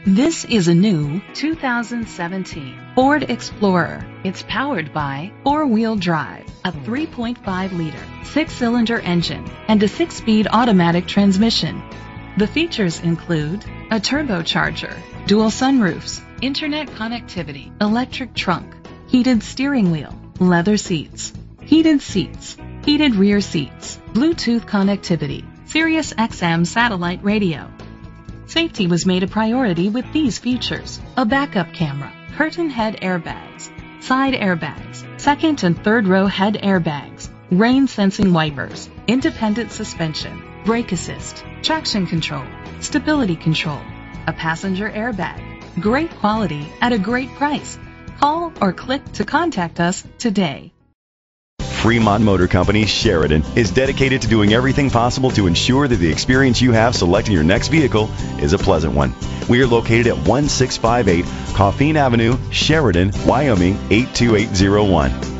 This is a new 2017 Ford Explorer. It's powered by four-wheel drive, a 3.5-liter, six-cylinder engine, and a six-speed automatic transmission. The features include a turbocharger, dual sunroofs, internet connectivity, electric trunk, heated steering wheel, leather seats, heated rear seats, Bluetooth connectivity, Sirius XM satellite radio. Safety was made a priority with these features: a backup camera, curtain head airbags, side airbags, second and third row head airbags, rain sensing wipers, independent suspension, brake assist, traction control, stability control, a passenger airbag. Great quality at a great price. Call or click to contact us today. Fremont Motor Company, Sheridan, is dedicated to doing everything possible to ensure that the experience you have selecting your next vehicle is a pleasant one. We are located at 1658 Coffeen Avenue, Sheridan, Wyoming 82801.